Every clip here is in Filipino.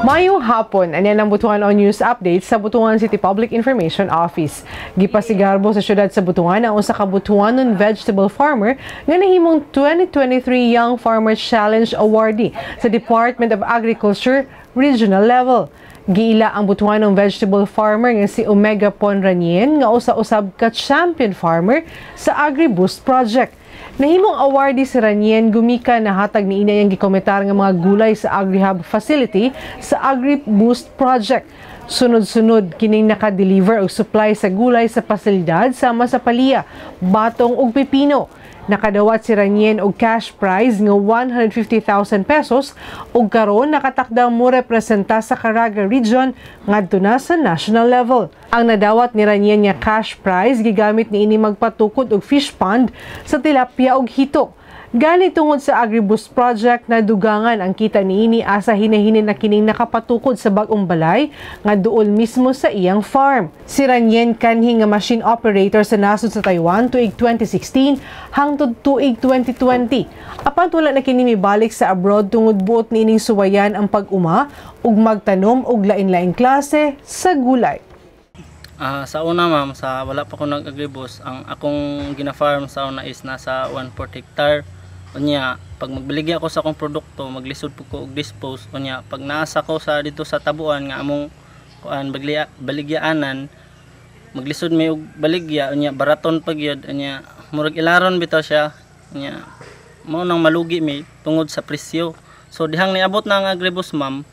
Mayong hapon, anyan ang Butuan on News Update sa Butuan City Public Information Office. Gipasigarbo sa syudad sa Butuan ang usa ka Butuanon vegetable farmer nga nahimong 2023 Young Farmer Challenge awardee sa Department of Agriculture Regional Level. Giila ang Butuanong vegetable farmer nga si Omega Ponranien nga usa-usab ka champion farmer sa AgriBoost project. Nahimong awardee si Ranien gumika na hatag ni ina yang gikomentar nga mga gulay sa AgriHub facility sa AgriBoost project. Sunod-sunod kining naka-deliver og supply sa gulay sa pasilidad sama sa palya, batong ug pipino. Nakadawat si Ranien og cash prize nga 150,000 pesos ug karon nakatakdang mo representa sa Caraga region ngadto na sa national level. Ang nadawat ni Ranien nga cash prize gigamit niini magpatukod og fish pond sa tilapia ug hito. Gani tungod sa AgriBoost project na dugangan ang kita niini asa hinahinin na kining nakapatukod sa bag-ong balay nga duol mismo sa iyang farm. Si Ranien kanhi nga machine operator sa nasod sa Taiwan tuig 2016 hangtod tuig 2020. Apan wala na kini mibalik sa abroad tungod buot niining suwayan ang pag-uma ug magtanom og lain-laing klase sa gulay. Sa una ma'am, sa wala pa ko nag-AgriBoost, ang akong gina-farm sa una is nasa 1/4 hectare. Unya, pag magbaligya ako sa akong produkto, maglisod po ko og dispose. Unya, pag naasa ko sa dito sa tabuan nga among baligyaanan, maglisod may og baligya, unya baraton pag yun, unya murag ilaron bitaw siya. Unya, mao nang malugi mi tungod sa presyo. So dihang niabot na ang AgriBoost ma'am,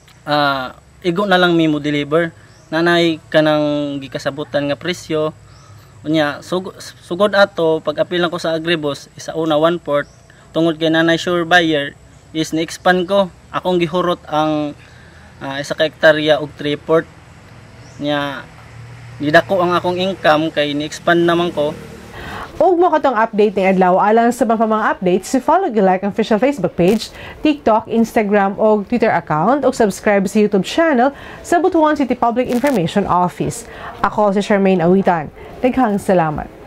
igo na lang mi mo deliver. Nanay kanang gikasabutan nga presyo. Unya, sugod ato pag apil ko sa AgriBoost, isa una 1/4 tungod kay nanay sure buyer is ni-expand ko. Akong gihurot ang isa ka hektarya og 3/4 nya gidako ang akong income kay ni-expand naman ko. Ug mo katong update ng adlaw alang sa mga updates, follow like ang official Facebook page, TikTok, Instagram o Twitter account ug subscribe sa YouTube channel sa Butuan City Public Information Office. Ako si Charmaine Awitan. Daghang salamat.